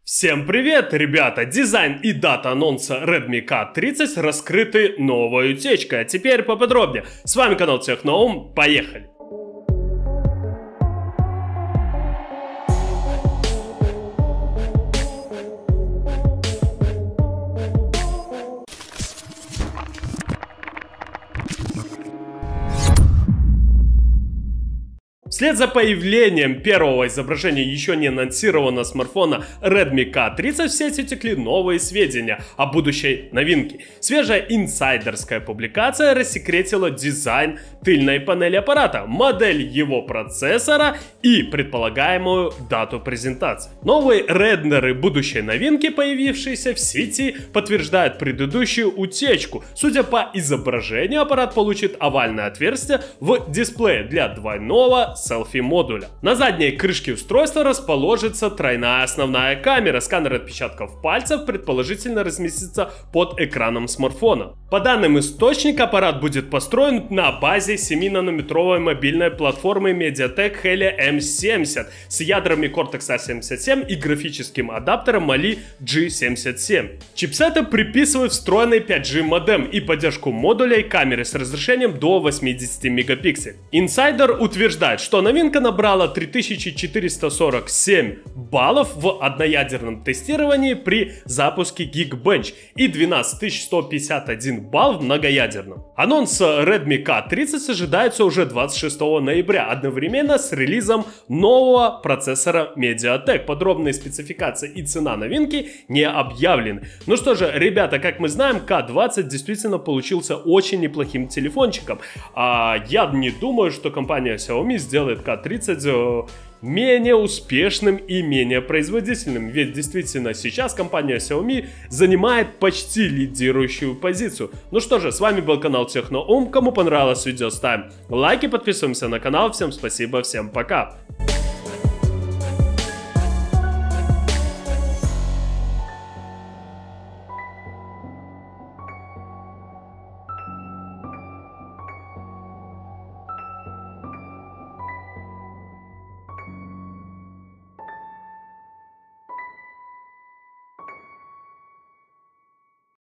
Всем привет, ребята! Дизайн и дата анонса Redmi K30 раскрыты новой утечкой. А теперь поподробнее. С вами канал Техноум, поехали! Вслед за появлением первого изображения еще не анонсированного смартфона Redmi K30 в сеть утекли новые сведения о будущей новинке. Свежая инсайдерская публикация рассекретила дизайн тыльной панели аппарата, модель его процессора и предполагаемую дату презентации. Новые рендеры будущей новинки, появившиеся в сети, подтверждают предыдущую утечку. Судя по изображению, аппарат получит овальное отверстие в дисплее для двойного селфи-модуля. На задней крышке устройства расположится тройная основная камера. Сканер отпечатков пальцев предположительно разместится под экраном смартфона. По данным источника, аппарат будет построен на базе 7-нанометровой мобильной платформы MediaTek Helio M70 с ядрами Cortex A77 и графическим адаптером Mali G77. Чипсеты приписывают встроенный 5G модем и поддержку модулей камеры с разрешением до 80 мегапикселей. Инсайдер утверждает, что новинка набрала 3447 баллов в одноядерном тестировании при запуске Geekbench и 12151 балл в многоядерном. Анонс Redmi K30 ожидается уже 26 ноября, одновременно с релизом нового процессора MediaTek. Подробные спецификации и цена новинки не объявлены. Ну что же, ребята, как мы знаем, K20 действительно получился очень неплохим телефончиком. Я не думаю, что компания Xiaomi сделает K30 менее успешным и менее производительным. Ведь действительно сейчас компания Xiaomi занимает почти лидирующую позицию. Ну что же, с вами был канал Техноум. Кому понравилось видео, ставим лайки, подписываемся на канал. Всем спасибо, всем пока.